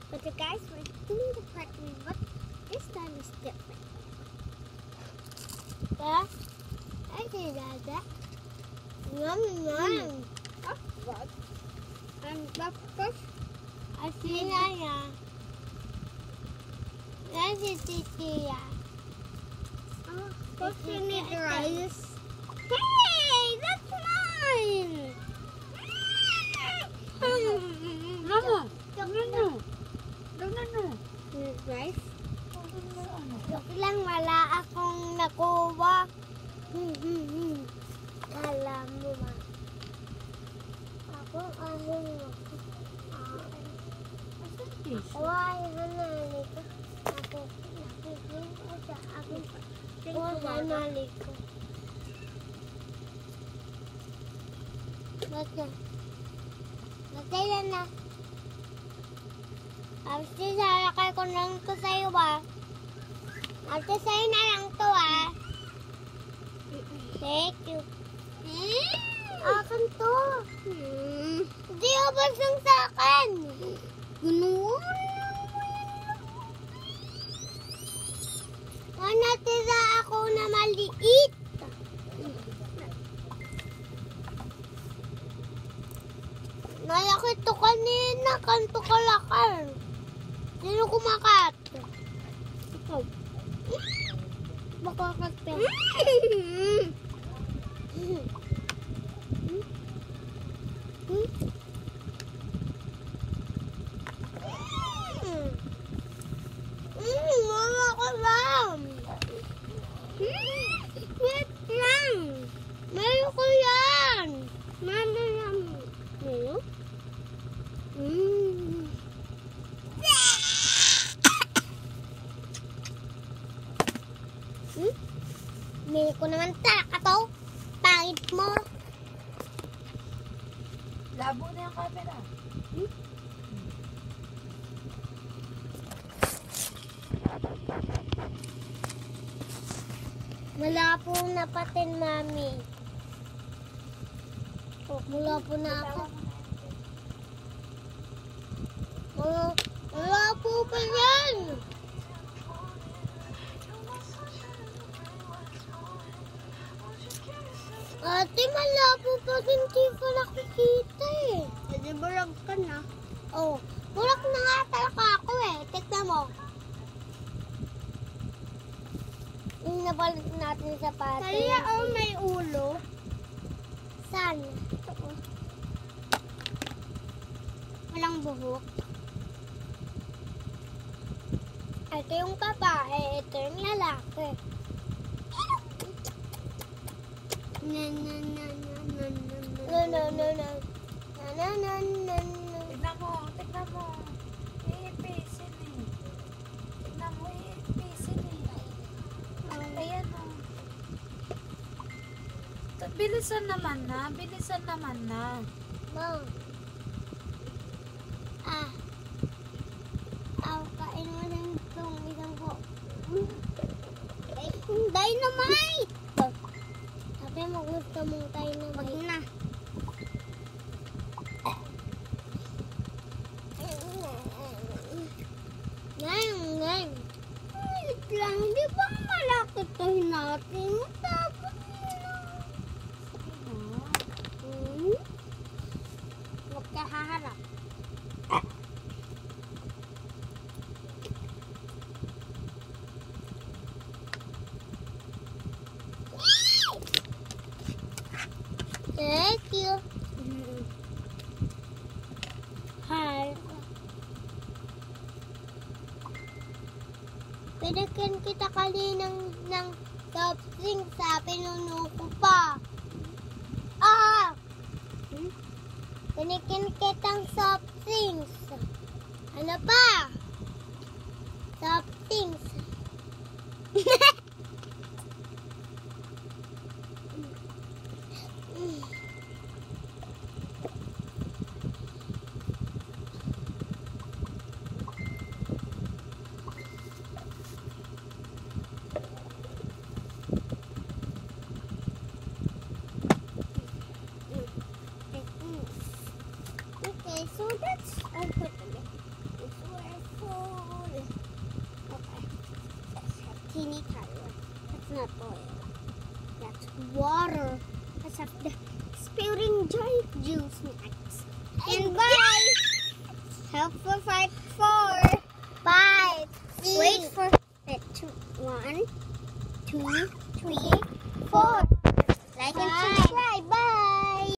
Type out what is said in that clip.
But the guys were doing the part three, but this time is different. Yeah, I did that. Yum yum. That's good. And the first, I see that. That's it. First we need rice. Hey, that's mine. No. Rice? Joke lang, wala akong nakuha. Alam mo ba? Ako ay hanali ko. Ako nakikita sa akin. Ako hanali ko. Matay na. Ate, salakay ko lang to sa'yo ba? Ate, sa'yo na lang to Thank you. Akin to. Hindi ubos lang sa akin. Natira ako na maliit. Malaki to kanina. Kanto kalakal. Sino kumakat? Ikaw. Makakat ka. Mama ko lang. Wait lang. Mayo ko yan. Mama yan. Mayo? Mili ko naman taka to. Pangit mo. Labo na yung camera. Wala po napatin, mami. Wala po na ako. Wala po pa yan. Ate, malabo pa hindi ko nakikita eh. Hindi bulag ka na. Oh, bulag na nga talaga ako eh. Tignan mo. Nabalik natin sa pati. Kaya may ulo. Saan? Ito oh. Walang buhok. Ito yung babae. Ito yung lalaki. No. Tignan mo. Iipisin eh. Tignan mo, iipisin eh. Ayan o. Bilisan naman na. Mom. Kain mo lang itong isang po. Dynamite! Sabi mo gusto mong dynamite. Wag na. Ngayon. Wait lang, di ba malaki ito natin? Tapos huwag ka haharap. Thank you. Hi. Pinagkan kita kaninang ng soft drink sa pinuno ko pa. Pinagkan kitang soft drinks. Ano pa? Soft drinks. Okay, so that's all put in it. not oil. That's water. Let's have the spilling giant juice next. And bye. Help for 5, 4. Bye. Wait for it. 1, 2, 3, 4.